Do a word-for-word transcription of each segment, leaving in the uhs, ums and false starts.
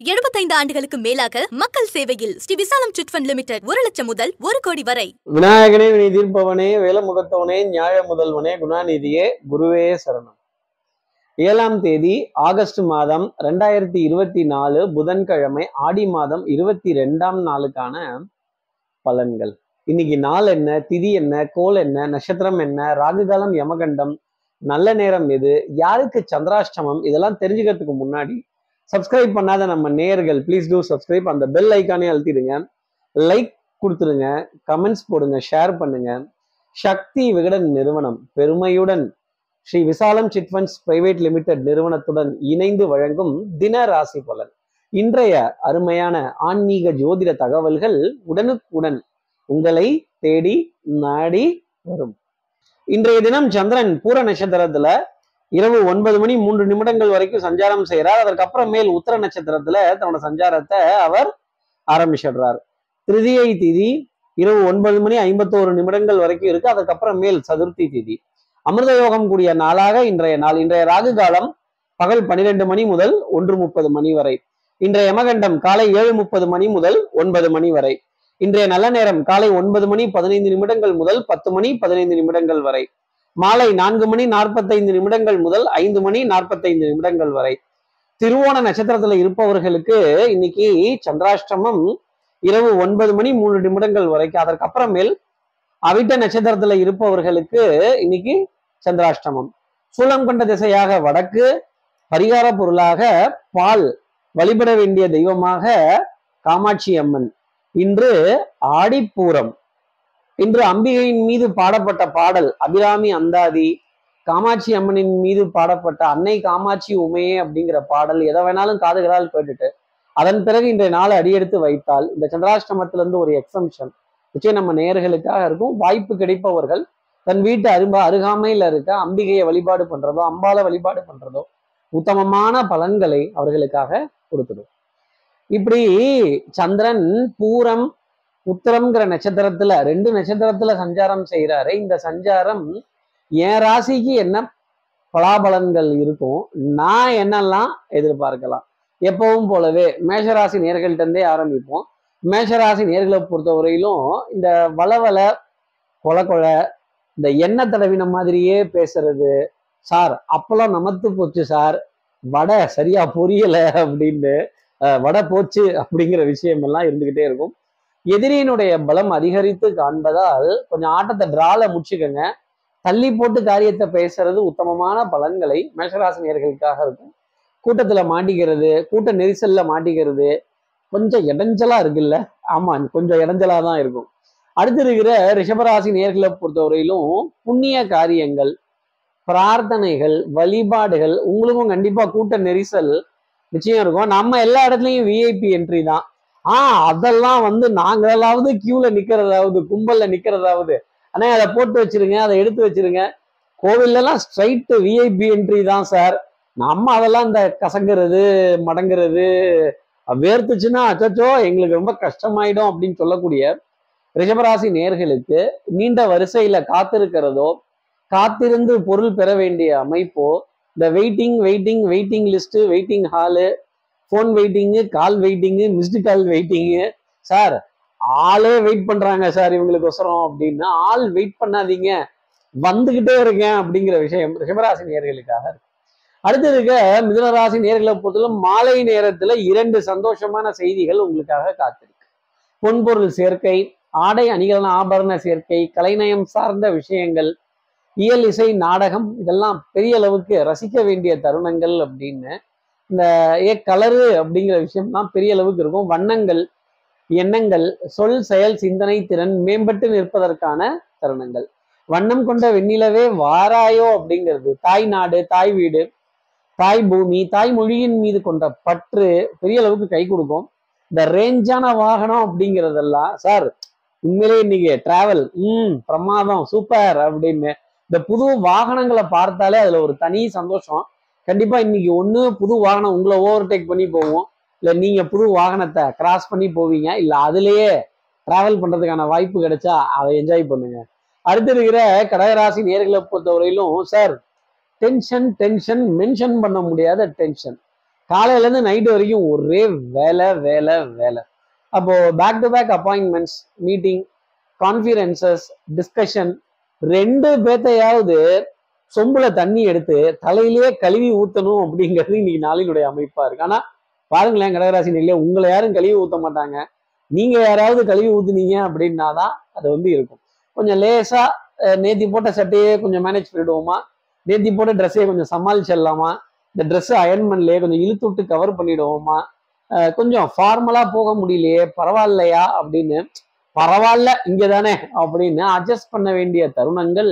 எழுபத்தைந்து ஆண்டுகளுக்கு மேலாக மக்கள் சேவையில் ஸ்ரீ விசாலம் சிட் ஃபண்ட் லிமிடெட் ஒரு லட்சம் முதல் ஒரு கோடி வரை. விநாயகனே வினை தீர்ப்பவனே வேலமுகத்தவனே நியாய முதல்வனே குணாநிதியே குருவே சரணம். ஏழாம் தேதி ஆகஸ்ட் மாதம் ரெண்டாயிரத்தி இருபத்தி நாலு புதன்கிழமை ஆடி மாதம் இருபத்தி ரெண்டாம் நாளுக்கான பலன்கள். இன்னைக்கு நாள் என்ன, திதி என்ன, கோல் என்ன, நட்சத்திரம் என்ன, ராகுகாலம், யமகண்டம், நல்ல நேரம் எது, யாருக்கு சந்திராஷ்டமம், இதெல்லாம் தெரிஞ்சுக்கிறதுக்கு முன்னாடி சப்ஸ்கிரைப் பண்ணாத நம்ம நேயர்கள் ப்ளீஸ் டூ சப்ஸ்கிரைப். அந்த பெல் ஐக்கானே அழுத்திடுங்க, லைக் கொடுத்துருங்க, கமெண்ட்ஸ் போடுங்க, ஷேர் பண்ணுங்க. சக்தி விகடன் நிறுவனம் பெருமையுடன் ஸ்ரீ விசாலம் சிட் ஃபண்ட்ஸ் பிரைவேட் லிமிடெட் நிறுவனத்துடன் இணைந்து வழங்கும் தின ராசி பலன். இன்றைய அருமையான ஆன்மீக ஜோதிட தகவல்கள் உடனுக்குடன் உங்களை தேடி நாடி வரும். இன்றைய தினம் சந்திரன் பூர நட்சத்திரத்துல இரவு ஒன்பது மணி மூன்று நிமிடங்கள் வரைக்கும் சஞ்சாரம் செய்கிறார். அதற்கப்புறமேல் உத்தர நட்சத்திரத்துல தன்னோட சஞ்சாரத்தை அவர் ஆரம்பிச்சிடுறார். திருதியை திதி இரவு ஒன்பது மணி ஐம்பத்தோரு நிமிடங்கள் வரைக்கும் இருக்கு. அதுக்கப்புறமேல் சதுர்த்தி திதி. அமிர்த யோகம் கூடிய நாளாக இன்றைய நாள். இன்றைய ராகு காலம் பகல் பன்னிரெண்டு மணி முதல் ஒன்று முப்பது மணி வரை. இன்றைய யமகண்டம் காலை ஏழு முப்பது மணி முதல் ஒன்பது மணி வரை. இன்றைய நல்ல நேரம் காலை ஒன்பது மணி பதினைந்து நிமிடங்கள் முதல் பத்து மணி பதினைந்து நிமிடங்கள் வரை. மாலை நான்கு மணி நாற்பத்தைந்து நிமிடங்கள் முதல் ஐந்து மணி நாற்பத்தைந்து நிமிடங்கள் வரை. திருவோண நட்சத்திரத்துல இருப்பவர்களுக்கு இன்னைக்கு சந்திராஷ்டமம் இரவு ஒன்பது மணி மூன்று நிமிடங்கள் வரைக்கும். அதற்கப்புறமேல் அவிட்ட நட்சத்திரத்துல இருப்பவர்களுக்கு இன்னைக்கு சந்திராஷ்டமம். சூலம் கொண்ட திசையாக வடக்கு. பரிகார பொருளாக பால். வழிபட வேண்டிய தெய்வமாக காமாட்சி அம்மன். இன்று ஆடிப்பூரம். இன்று அம்பிகையின் மீது பாடப்பட்ட பாடல் அபிராமி அந்தாதி. காமாட்சி அம்மனின் மீது பாடப்பட்ட அன்னை காமாட்சி உமையே அப்படிங்கிற பாடல் எதை வேணாலும் காதுகளால் கேட்டுட்டு அதன் பிறகு இன்றைய நாளை அடியெடுத்து வைத்தால் இந்த சந்திராஷ்டமத்திலிருந்து ஒரு எக்ஸம்ஷன் நிச்சயம் நம்ம நேயர்களுக்காக இருக்கும். வாய்ப்பு கிடைப்பவர்கள் தன் வீட்டு அரும்பா அருகாமையில் இருக்க அம்பிகையை வழிபாடு பண்றதோ அம்பால வழிபாடு பண்றதோ உத்தமமான பலன்களை அவர்களுக்காக கொடுத்துடும். இப்படி சந்திரன் பூரம் உத்தரம்ங்கிற நட்சத்திரத்துல ரெண்டு நட்சத்திரத்துல சஞ்சாரம் செய்யறாரு. இந்த சஞ்சாரம் என் ராசிக்கு என்ன பலாபலன்கள் இருக்கும், நான் என்னெல்லாம் எதிர்பார்க்கலாம், எப்பவும் போலவே மேஷராசி நேர்கள்ட்ட இருந்தே ஆரம்பிப்போம். மேஷராசி நேர்களை பொறுத்தவரையிலும் இந்த வளவல கொல கொலை இந்த எண்ணெய் தடவின மாதிரியே பேசுறது, சார் அப்பெல்லாம் நமத்து போச்சு சார், வடை சரியா பொரியல அப்படின்னு வடை போச்சு அப்படிங்கிற விஷயம் எல்லாம் இருந்துகிட்டே இருக்கும். எதிரியினுடைய பலம் அதிகரித்து காண்பதால் கொஞ்சம் ஆட்டத்தை டிரால முடிச்சுக்கங்க. தள்ளி போட்டு காரியத்தை பேசுறது உத்தமமான பலன்களை மேஷராசினியர்களுக்காக இருக்கும். கூட்டத்துல மாட்டிக்கிறது, கூட்ட நெரிசல்ல மாட்டிக்கிறது கொஞ்சம் இடைஞ்சலா இருக்குல்ல, ஆமா கொஞ்சம் இடைஞ்சலா தான் இருக்கும். அடுத்து இருக்கிற ரிஷபராசி நேர்களை பொறுத்தவரையிலும் புண்ணிய காரியங்கள், பிரார்த்தனைகள், வழிபாடுகள் உங்களுக்கும் கண்டிப்பா கூட்ட நெரிசல் நிச்சயம் இருக்கும். நம்ம எல்லா இடத்துலையும் விஐபி என்ட்ரி தான். ஆஹ் அதெல்லாம் வந்து நாங்களாவது கியூல நிக்கிறதாவது கும்பல்ல நிக்கிறதாவது ஆனா அதை போட்டு வச்சிருங்க, அதை எடுத்து வச்சிருங்க. கோவில்ல எல்லாம் ஸ்ட்ரைட் விஐபி என்ட்ரி தான் சார். நம்ம அதெல்லாம் இந்த கசங்குறது மடங்குறது வேர்த்துச்சுன்னா அச்சோ எங்களுக்கு ரொம்ப கஷ்டமாயிடும் அப்படின்னு சொல்லக்கூடிய ரிஷபராசி நேர்களுக்கு நீண்ட வரிசையில காத்திருக்கிறதோ காத்திருந்து பொருள் பெற வேண்டிய அமைப்போ இந்த waiting waiting waiting list, waiting hall, phone waiting, call waiting, missed call waiting, sir ஆளே வெயிட் பண்றாங்க சார் இவங்களுக்கு ஒசரம் அப்படின்னு ஆள் வெயிட் பண்ணாதீங்க, வந்துகிட்டே இருக்கேன் அப்படிங்கிற விஷயம் ரிஷபராசி நேர்களுக்காக இருக்கு. அடுத்து இருக்க மிதுனராசி நேர்களை பொறுத்தவரை மாலை நேரத்துல இரண்டு சந்தோஷமான செய்திகள் உங்களுக்காக காத்திருக்கு. பொன்பொருள் சேர்க்கை, ஆடை அணிகலன ஆபரண சேர்க்கை, கலைநயம் சார்ந்த விஷயங்கள், இயல் இசை நாடகம் இதெல்லாம் பெரிய அளவுக்கு ரசிக்க வேண்டிய தருணங்கள் அப்படின்னு இந்த ஏ கலரு அப்படிங்கிற விஷயம்லாம் பெரிய அளவுக்கு இருக்கும். வண்ணங்கள், எண்ணங்கள், சொல் செயல் சிந்தனை திறன் மேம்பட்டு நிற்பதற்கான தருணங்கள். வண்ணம் கொண்ட வெண்ணிலவே வாராயோ அப்படிங்கிறது தாய் நாடு, தாய் வீடு, தாய் பூமி, தாய் மொழியின் மீது கொண்ட பற்று பெரிய அளவுக்கு கை கொடுக்கும். இந்த ரேஞ்சான வாகனம் அப்படிங்கிறதெல்லாம் சார் உண்மையிலே இன்னைக்கு டிராவல் உம் பிரமாதம் சூப்பர் அப்படின்னு இந்த புது வாகனங்களை பார்த்தாலே அதுல ஒரு தனி சந்தோஷம். கண்டிப்பா இன்னைக்கு ஒண்ணு புது வாகனம் உங்களை ஓவர்டேக் பண்ணி போவோம், இல்ல நீங்க புது வாகனத்தை கிராஸ் பண்ணி போவீங்க, இல்ல அதுலயே டிராவல் பண்றதுக்கான வாய்ப்பு கிடைச்சா அதை என்ஜாய் பண்ணுங்க. அடுத்து இருக்கிற கடகராசி நேர்களை பொறுத்தவரையிலும் சார் டென்ஷன் டென்ஷன் மென்ஷன் பண்ண முடியாத டென்ஷன். காலையில இருந்து நைட்டு வரைக்கும் ஒரே வேலை வேலை வேலை. அப்போ back to back appointments, meeting, conferences, discussion, ரெண்டு பேர்த்தையாவது சொம்புல தண்ணி எடுத்து தலையிலேயே கழுவி ஊத்தணும் அப்படிங்கிறது இன்னைக்கு நாளினுடைய அமைப்பா இருக்கு. ஆனா பாருங்களேன் கடகராசி நேயர்களே, உங்களை யாரும் கழுவி ஊத்த மாட்டாங்க. நீங்க யாராவது கழுவி ஊத்துனீங்க அப்படின்னாதான் அது வந்து இருக்கும். கொஞ்சம் லேசா நேத்தி போட்ட சட்டையே கொஞ்சம் மேனேஜ் பண்ணிடுவோமா, நேத்தி போட்ட ட்ரெஸ்ஸையே கொஞ்சம் சமாளிச்சிடலாமா, இந்த ட்ரெஸ் அயன்மெண்ட்லயே கொஞ்சம் இழுத்து விட்டு கவர் பண்ணிடுவோமா, கொஞ்சம் ஃபார்மலா போக முடியலையே பரவாயில்லையா அப்படின்னு, பரவாயில்ல இங்க தானே அப்படின்னு அட்ஜஸ்ட் பண்ண வேண்டிய தருணங்கள்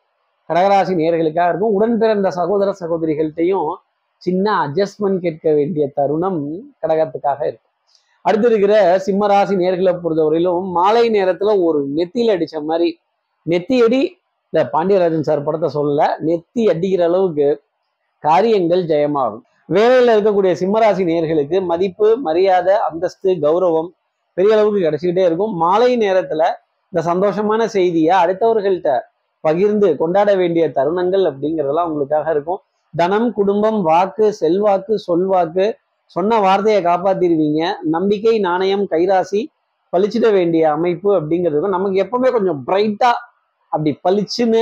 கடகராசி நேயர்களுக்காக இருக்கும். உடன் பிறந்த சகோதர சகோதரிகள்கிட்டையும் சின்ன அட்ஜஸ்ட்மெண்ட் கேட்க வேண்டிய தருணம் கடகத்துக்காக இருக்கும். அடுத்து இருக்கிற சிம்மராசி நேயர்களை பொறுத்தவரையிலும் மாலை நேரத்துல ஒரு நெத்தியில் அடிச்ச மாதிரி, நெத்தி அடி இந்த பாண்டியராஜன் சார் படத்தை சொல்லல, நெத்தி அடிக்கிற அளவுக்கு காரியங்கள் ஜெயமாகும். வேலையில இருக்கக்கூடிய சிம்மராசி நேயர்களுக்கு மதிப்பு, மரியாதை, அந்தஸ்து, கௌரவம் பெரிய அளவுக்கு கிடைச்சிக்கிட்டே இருக்கும். மாலை நேரத்துல இந்த சந்தோஷமான செய்தியை அடுத்தவர்கள்ட்ட பகிர்ந்து கொண்டாட வேண்டிய தருணங்கள் அப்படிங்கிறதெல்லாம் உங்களுக்காக இருக்கும். தனம், குடும்பம், வாக்கு, செல்வாக்கு, சொல்வாக்கு, சொன்ன வார்த்தையை காப்பாத்திடுவீங்க. நம்பிக்கை, நாணயம், கைராசி பளிச்சிட வேண்டிய அமைப்பு அப்படிங்கிறது நமக்கு எப்பவுமே கொஞ்சம் பிரைட்டா அப்படி பளிச்சுன்னு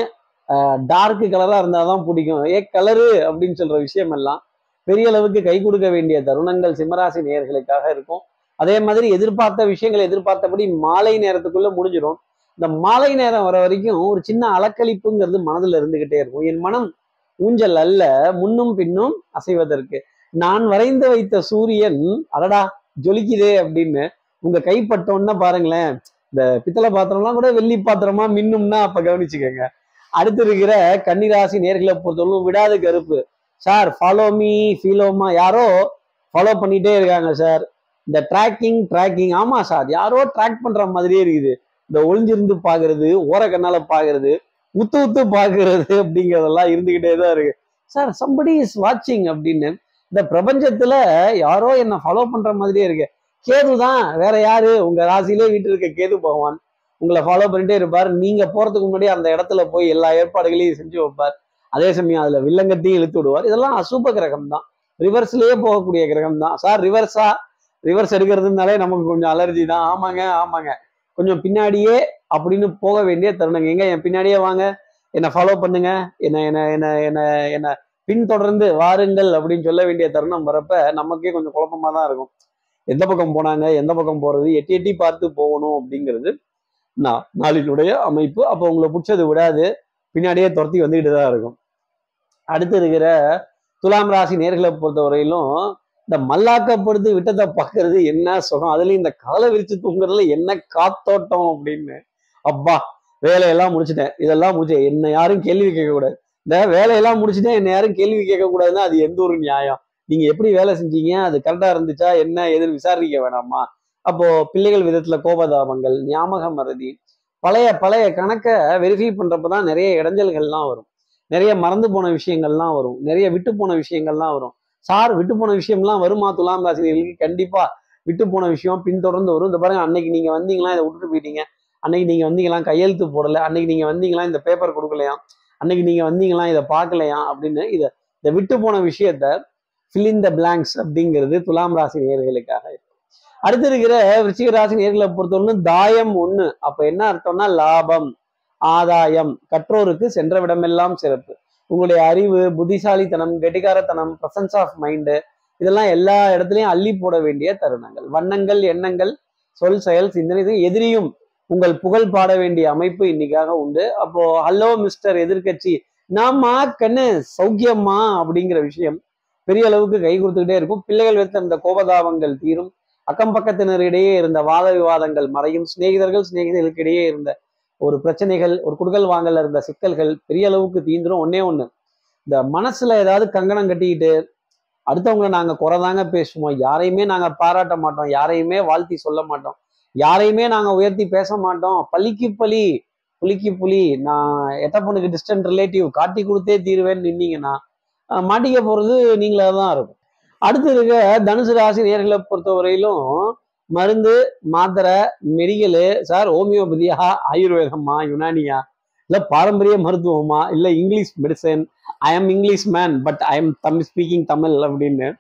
டார்க் கலரா இருந்தாதான் பிடிக்கும். ஏ கலரு அப்படின்னு சொல்ற விஷயம் எல்லாம் பெரிய அளவுக்கு கை கொடுக்க வேண்டிய தருணங்கள் சிம்மராசி நேயர்களுக்காக இருக்கும். அதே மாதிரி எதிர்பார்த்த விஷயங்கள் எதிர்பார்த்தபடி மாலை நேரத்துக்குள்ள முடிஞ்சிடும். இந்த மாலை நேரம் வர வரைக்கும் ஒரு சின்ன அலக்களிப்புங்கிறது மனதுல இருந்துகிட்டே இருக்கும். என் மனம் ஊஞ்சல் அல்ல, முன்னும் பின்னும் அசைவதற்கு. நான் வரைந்து வைத்த சூரியன் அடடா ஜொலிக்குதே அப்படின்னு உங்க கைப்பட்டோன்னா பாருங்களேன், இந்த பித்தளை பாத்திரம்லாம் கூட வெள்ளி பாத்திரமா மின்னும்னா அப்ப கவனிச்சுக்கோங்க. அடுத்து இருக்கிற கன்னிராசி நேர்களை பொறுத்தவரைக்கும் விடாது கருப்பு. சார் ஃபாலோ மீ ஃபீலோமா, யாரோ ஃபாலோ பண்ணிட்டே இருக்காங்க சார். இந்த ட்ராக்கிங் ட்ராக்கிங் ஆமா சார், யாரோ ட்ராக் பண்ற மாதிரியே இருக்குது. இந்த ஒளிஞ்சிருந்து பாக்குறது, ஓர கண்ணால பாக்குறது, உத்து உத்து பாக்குறது அப்படிங்கிறதெல்லாம் இருந்துகிட்டே தான் இருக்கு. சார் சம்படி இஸ் வாட்சிங் அப்படின்னு இந்த பிரபஞ்சத்துல யாரோ என்ன ஃபாலோ பண்ற மாதிரியே இருக்கு. கேது தான், வேற யாரு, உங்க ராசியிலே வீட்டு இருக்க கேது பகவான் உங்களை ஃபாலோ பண்ணிட்டே இருப்பார். நீங்க போறதுக்கு முன்னாடி அந்த இடத்துல போய் எல்லா ஏற்பாடுகளையும் செஞ்சு வைப்பார். அதே சமயம் அதுல வில்லங்கத்தையும் இழுத்து விடுவார். இதெல்லாம் அசூப கிரகம் தான், ரிவர்ஸ்லயே போகக்கூடிய கிரகம் தான். சார் ரிவர்ஸா, ரிவர்ஸ் எடுக்கிறதுனாலே நமக்கு கொஞ்சம் அலர்ஜி தான். ஆமாங்க ஆமாங்க, கொஞ்சம் பின்னாடியே அப்படின்னு போக வேண்டிய தருணங்க. எங்க என் பின்னாடியே வாங்க, என்னை ஃபாலோ பண்ணுங்க, என்ன என்ன என்ன என்ன என்ன பின்தொடர்ந்து வாருங்கள் அப்படின்னு சொல்ல வேண்டிய தருணம் வரப்ப நமக்கே கொஞ்சம் குழப்பமா தான் இருக்கும். எந்த பக்கம் போனாங்க, எந்த பக்கம் போறது, எட்டி எட்டி பார்த்து போகணும் அப்படிங்கிறது நான் நாளினுடைய அமைப்பு. அப்போ உங்களை பிடிச்சது விடாது, பின்னாடியே துரத்தி வந்துகிட்டு தான் இருக்கும். அடுத்து இருக்கிற துலாம் ராசி நேர்களை பொறுத்தவரையிலும் இந்த மல்லாக்கப்படுத்து விட்டத்தை பார்க்கறது என்ன சுகம், அதுலயும் இந்த காலை விரிச்சு தூங்குறதுல என்ன காத்தோட்டம் அப்படின்னு. அப்பா வேலையெல்லாம் முடிச்சுட்டேன், இதெல்லாம் முடிச்சேன், என்ன யாரும் கேள்வி கேட்கக்கூடாது. இந்த வேலையெல்லாம் முடிச்சுட்டேன், என்ன யாரும் கேள்வி கேட்கக்கூடாதுன்னா அது எந்த ஒரு நியாயம்? நீங்க எப்படி வேலை செஞ்சீங்க, அது கரெக்டா இருந்துச்சா என்ன எதிர் விசாரிக்க வேணாமா? அப்போ பிள்ளைகள் விதத்துல கோபதாபங்கள், ஞாபக மறதி, பழைய பழைய கணக்கை வெரிஃபை பண்றப்பதான் நிறைய இடைஞ்சல்கள்லாம் வரும், நிறைய மறந்து போன விஷயங்கள்லாம் வரும், நிறைய விட்டு போன விஷயங்கள்லாம் வரும். சார் விட்டு போன விஷயம்லாம் வருமா துலாம் ராசினியர்களுக்கு? கண்டிப்பா விட்டு போன விஷயம் பின்தொடர்ந்து வரும். இந்த பாருங்க, அன்னைக்கு நீங்க வந்தீங்களா இதை விட்டுட்டு போயிட்டீங்க, அன்னைக்கு நீங்க வந்தீங்களா கையெழுத்து போடல, அன்னைக்கு நீங்க வந்தீங்களா இந்த பேப்பர் கொடுக்கலையா, அன்னைக்கு நீங்க வந்தீங்களா இதை பார்க்கலையா அப்படின்னு இதை இந்த விட்டு போன விஷயத்த fill in the blanks அப்படிங்கிறது துலாம் ராசி நேயர்களுக்காக இருக்கு. அடுத்து இருக்கிற விருச்சிக ராசி நேயர்களை பொறுத்தவரை தாயம் ஒண்ணு. அப்ப என்ன அர்த்தம்னா லாபம், ஆதாயம், கற்றோருக்கு சென்ற விடமெல்லாம் சிறப்பு. உங்களுடைய அறிவு, புத்திசாலித்தனம், கெட்டிகாரத்தனம், பிரசன்ஸ் ஆஃப் மைண்டு, இதெல்லாம் எல்லா இடத்துலையும் அள்ளி போட வேண்டிய தருணங்கள். வண்ணங்கள், எண்ணங்கள், சொல், செயல், சிந்தனை, எதிரியும் உங்கள் புகழ் பாட வேண்டிய அமைப்பு இன்னைக்காக உண்டு. அப்போ ஹலோ மிஸ்டர் எதிர்கட்சி, நாமா கண்ணு சௌக்கியமா அப்படிங்கிற விஷயம் பெரிய அளவுக்கு கை கொடுத்துக்கிட்டே இருக்கும். பிள்ளைகள் வைத்த இந்த கோபதாபங்கள் தீரும். அக்கம் பக்கத்தினரிடையே இருந்த வாத விவாதங்கள் மறையும். சிநேகிதர்கள் சிநேகிதர்களுக்கு இடையே இருந்த ஒரு பிரச்சனைகள், ஒரு குடுக்கல் வாங்கல இருந்த சிக்கல்கள் பெரிய அளவுக்கு தீந்துரும். ஒன்னே ஒண்ணு, இந்த மனசுல ஏதாவது கங்கணம் கட்டிக்கிட்டு அடுத்தவங்களை நாங்க குறைதாங்க பேசுவோம், யாரையுமே நாங்க பாராட்ட மாட்டோம், யாரையுமே வாழ்த்தி சொல்ல மாட்டோம், யாரையுமே நாங்க உயர்த்தி பேச மாட்டோம், பலிக்கு பலி புலிக்கு புலி, நான் எட்ட பொண்ணுக்கு டிஸ்டன்ட் ரிலேட்டிவ் காட்டி கொடுத்தே தீருவேன்னு நின்னீங்கன்னா மாட்டிக்க போறது நீங்களா தான் இருக்கும். அடுத்து இருக்க தனுசு ராசி நேர்களை பொறுத்தவரையிலும் மருந்து, மாத்திரை, மெடிக்கலு, சார் ஹோமியோபதியா, ஆயுர்வேதமா, யுனானியா, இல்ல பாரம்பரிய மருத்துவமா, இல்ல English medicine, I am English man but I am Tamil speaking Tamil அப்படின்னு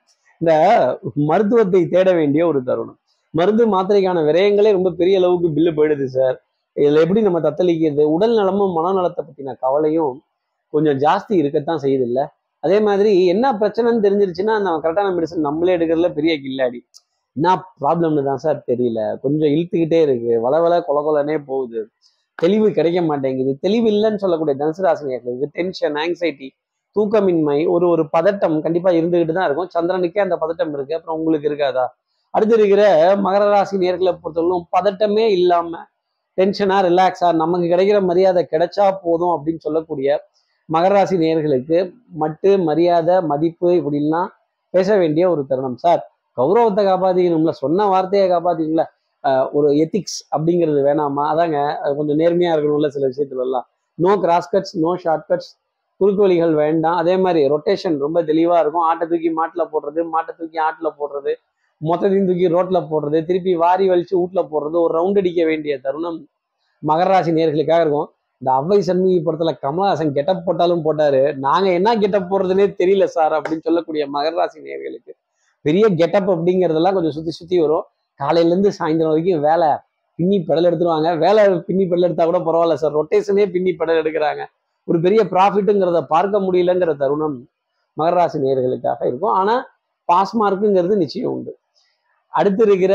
இந்த மருத்துவத்தை தேட வேண்டிய ஒரு தருணம். மருந்து மாத்திரைக்கான விரயங்களே ரொம்ப பெரிய அளவுக்கு பில்லு போயிடுது சார். இதுல எப்படி நம்ம தத்தளிக்கிறது? உடல் நலமும் மனநலத்தை பத்தின கவலையும் கொஞ்சம் ஜாஸ்தி இருக்கத்தான் செய்யுது இல்ல. அதே மாதிரி என்ன பிரச்சனைன்னு தெரிஞ்சிருச்சுன்னா நம்ம கரெக்டான மெடிசன் நம்மளே எடுக்கிறதுல பெரிய கில்லாடி. என்ன ப்ராப்ளம்னு தான் சார் தெரியல, கொஞ்சம் இழுத்துக்கிட்டே இருக்கு, வளவள கொல கொலனே போகுது, தெளிவு கிடைக்க மாட்டேங்குது. தெளிவு இல்லைன்னு சொல்லக்கூடிய தனுசு ராசினியர்களுக்கு டென்ஷன், ஆங்ஸைட்டி, தூக்கமின்மை, ஒரு ஒரு பதட்டம் கண்டிப்பா இருந்துகிட்டு தான் இருக்கும். சந்திரனுக்கே அந்த பதட்டம் இருக்கு, அப்புறம் உங்களுக்கு இருக்காதா? அடுத்து இருக்கிற மகர ராசி நேர்களை பொறுத்தவரைக்கும் பதட்டமே இல்லாம டென்ஷனா ரிலாக்ஸா நமக்கு கிடைக்கிற மரியாதை கிடைச்சா போதும் அப்படின்னு சொல்லக்கூடிய மகர ராசி நேயர்களுக்கு மட்டு மரியாதை மதிப்பு இப்படிலாம் பேச வேண்டிய ஒரு தருணம். சார் கௌரவத்தை காப்பாத்திக்கணும்ல, சொன்ன வார்த்தையை காப்பாத்திக்கணும்ல, ஒரு எத்திக்ஸ் அப்படிங்கிறது வேணாமா? அதாங்க கொஞ்சம் நேர்மையா இருக்கணும்ல சில விஷயத்துல எல்லாம். No cross cuts, no short cuts, குறுக்கு வழிகள் வேண்டாம். அதே மாதிரி ரொட்டேஷன் ரொம்ப தெளிவா இருக்கும். ஆட்டை தூக்கி மாட்டுல போடுறது, மாட்டை தூக்கி ஆட்டுல போடுறது, மொத்தத்தையும் தூக்கி ரோட்ல போடுறது, திருப்பி வாரி வலிச்சு வீட்டுல போடுறது, ஒரு ரவுண்ட் அடிக்க வேண்டிய தருணம் மகர ராசி நேயர்களுக்காக இருக்கும். இந்த அவ்வை சண்முகி படத்துல கமலஹாசன் கெட்டப் போட்டாலும் போட்டாரு, நாங்க என்ன கெட்டப் போடுறதுனே தெரியல சார் அப்படின்னு சொல்லக்கூடிய மகர ராசி நேயர்களுக்கு பெரிய கெட்டப் அப்படிங்கிறதெல்லாம் கொஞ்சம் சுத்தி சுத்தி வரும். காலையில இருந்து சாயந்தரம் வரைக்கும் வேலை பின்னி பெடல் எடுத்துருவாங்க. வேலை பின்னி பெடல் எடுத்தா கூட பரவாயில்ல சார், ரொட்டேஷனே பின்னி பெடல் எடுக்கிறாங்க. ஒரு பெரிய ப்ராஃபிட்டுங்கிறத பார்க்க முடியலங்கிற தருணம் மகர ராசி நேயர்களுக்காக இருக்கும். ஆனா பாஸ் மார்க்குங்கிறது நிச்சயம் உண்டு. அடுத்து இருக்கிற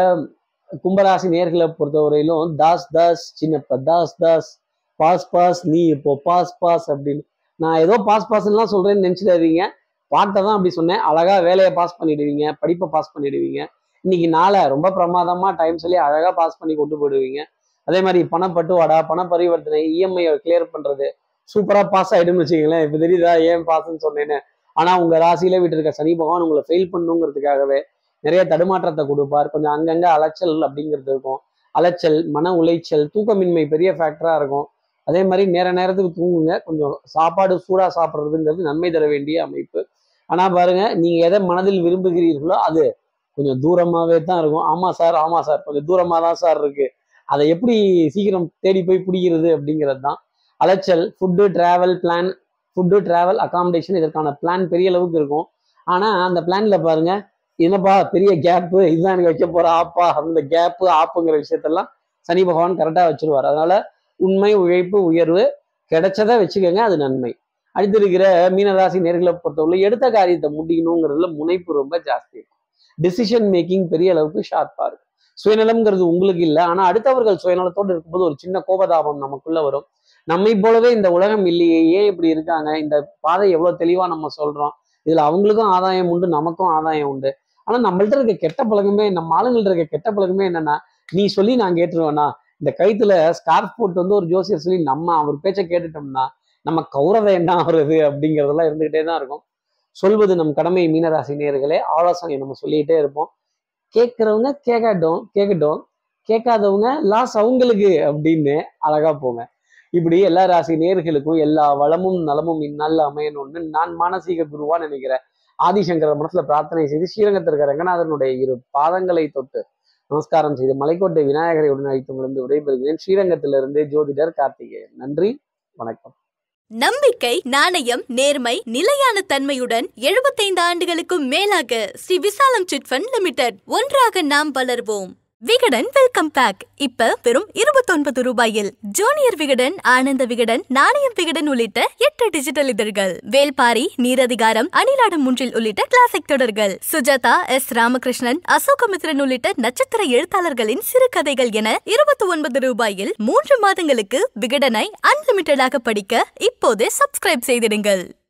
கும்பராசி நேர்களை பொறுத்தவரையிலும் தாஸ் தாஸ் சின்னப்ப தாஸ் தாஸ் பாஸ் பாஸ் நீ இப்போ பாஸ் பாஸ் அப்படின்னு நான் ஏதோ பாஸ் பாஸ்லாம் சொல்றேன்னு நினைச்சிடாதீங்க. பாட்டை தான் அப்படி சொன்னேன். அழகா வேலையை பாஸ் பண்ணிடுவீங்க, படிப்பை பாஸ் பண்ணிடுவீங்க. இன்னைக்கு நாளை ரொம்ப பிரமாதமா டைம் சொல்லி அழகா பாஸ் பண்ணி கொண்டு போயிடுவீங்க. அதே மாதிரி பணப்பட்டுவாடா, பண பரிவர்த்தனை, இஎம்ஐ கிளியர் பண்றது சூப்பரா பாஸ் ஆயிடும்னு வச்சுக்கீங்களேன். இப்ப தெரியுதா ஏன் பாஸ்ன்னு சொன்னேன்னு? ஆனா உங்க ராசியில விட்டு இருக்க சனி பகவான் உங்களை ஃபெயில் பண்ணுங்கிறதுக்காகவே நிறைய தடுமாற்றத்தை கொடுப்பார். கொஞ்சம் அங்கங்க அலைச்சல் அப்படிங்கிறது இருக்கும். அலைச்சல், மன உளைச்சல், தூக்கமின்மை பெரிய ஃபேக்டரா இருக்கும். அதே மாதிரி நேர நேரத்துக்கு தூங்குங்க. கொஞ்சம் சாப்பாடு சூடா சாப்பிட்றதுங்கிறது நன்மை தர வேண்டிய அமைப்பு. ஆனா பாருங்க, நீங்க எதை மனதில் விரும்புகிறீர்களோ அது கொஞ்சம் தூரமாவே தான் இருக்கும். ஆமா சார், ஆமா சார், கொஞ்சம் தூரமா தான் சார் இருக்கு. அதை எப்படி சீக்கிரம் தேடி போய் பிடிக்கிறது அப்படிங்கிறது தான் அலைச்சல். Food, travel plan, food, travel, accommodation, இதற்கான பிளான் பெரிய அளவுக்கு இருக்கும். ஆனா அந்த பிளான்ல பாருங்க, என்னப்பா பெரிய கேப்பு, இதுதான் எனக்கு வைக்க போற ஆப்பா, அந்த கேப்பு ஆப்புங்கிற விஷயத்தெல்லாம் சனி பகவான் கரெக்டா வச்சிருவார். அதனால உண்மை, உழைப்பு, உயர்வு கிடைச்சதை வச்சுக்கோங்க, அது நன்மை. அடுத்து இருக்கிற மீனராசி நேர்களை பொறுத்தவரை எடுத்த காரியத்தை முடிக்கணுங்கிறதுல முனைப்பு ரொம்ப ஜாஸ்தி இருக்கும். டிசிஷன் மேக்கிங் பெரிய அளவுக்கு ஷார்ப்பா இருக்கு. சுயநலம்ங்கிறது உங்களுக்கு இல்லை, ஆனா அடுத்தவர்கள் சுயநலத்தோடு இருக்கும்போது ஒரு சின்ன கோபதாபம் நமக்குள்ள வரும். நம்மை போலவே இந்த உலகம் இல்லையே, ஏன் இப்படி இருக்காங்க, இந்த பாதை எவ்வளவு தெளிவா நம்ம சொல்றோம், இதுல அவங்களுக்கும் ஆதாயம் உண்டு, நமக்கும் ஆதாயம் உண்டு. ஆனா நம்மள்ட்ட இருக்க கெட்ட பழக்கமே, நம்ம ஆளுங்கள்ட்ட இருக்க கெட்ட பழக்கமே என்னன்னா, நீ சொல்லி நான் கேட்டுருவேனா, இந்த கைத்துல ஸ்கார்ஃப் போட்டு வந்து ஒரு ஜோசியர் சொல்லி நம்ம அவர் பேச்சை கேட்டுட்டோம்னா நம்ம கௌரவம் என்ன ஆகுறது அப்படிங்கிறதெல்லாம் இருந்துகிட்டே தான் இருக்கும். சொல்வது நம் கடமை. மீனராசி நேயர்களே, ஆலோசனை நம்ம சொல்லிக்கிட்டே இருப்போம். கேட்கிறவங்க கேட்கட்டும் கேட்கட்டும் கேட்காதவங்க லாஸ் அவங்களுக்கு அப்படின்னு அழகா போங்க. இப்படி எல்லா ராசி நேயர்களுக்கும் எல்லா வளமும் நலமும் இந்நாள்ல அமையணும்னு நான் மானசீக குருவா நினைக்கிறேன். ஆதிசங்கர மனசுல பிரார்த்தனை செய்து ஸ்ரீரங்கத்தில் இருக்கிற ரங்கநாதனுடைய இரு பாதங்களை தொட்டு நமஸ்காரம் செய்து மலைக்கோட்டை விநாயகரை உடன் அழைத்து விடைபெறுகிறேன். ஸ்ரீரங்கத்திலிருந்து ஜோதிடர் கார்த்திகேயன். நன்றி, வணக்கம். நம்பிக்கை, நாணயம், நேர்மை, நிலையான தன்மையுடன் எழுபத்தைந்து ஆண்டுகளுக்கும் மேலாக ஸ்ரீ விசாலம் சிட் ஃபண்ட் லிமிடெட். ஒன்றாக நாம் வளர்வோம். விகடன் வெல்கம் பேக் இப்ப வெறும் இருபத்தொன்பது ரூபாயில். ஜூனியர் விகடன், ஆனந்த விகடன், நாணயம் விகடன் உள்ளிட்ட எட்டு டிஜிட்டல் இதழ்கள், வேல்பாரி, நீரதிகாரம், அணிலாடம் மூன்றில் உள்ளிட்ட கிளாசிக் தொடர்கள், சுஜாதா, எஸ் ராமகிருஷ்ணன், அசோகமித்ரன் உள்ளிட்ட நட்சத்திர எழுத்தாளர்களின் சிறுகதைகள் என இருபத்தி ஒன்பது ரூபாயில் மூன்று மாதங்களுக்கு விகடனை அன்லிமிட்டடாக படிக்க இப்போதே சப்ஸ்கிரைப் செய்திடுங்கள்.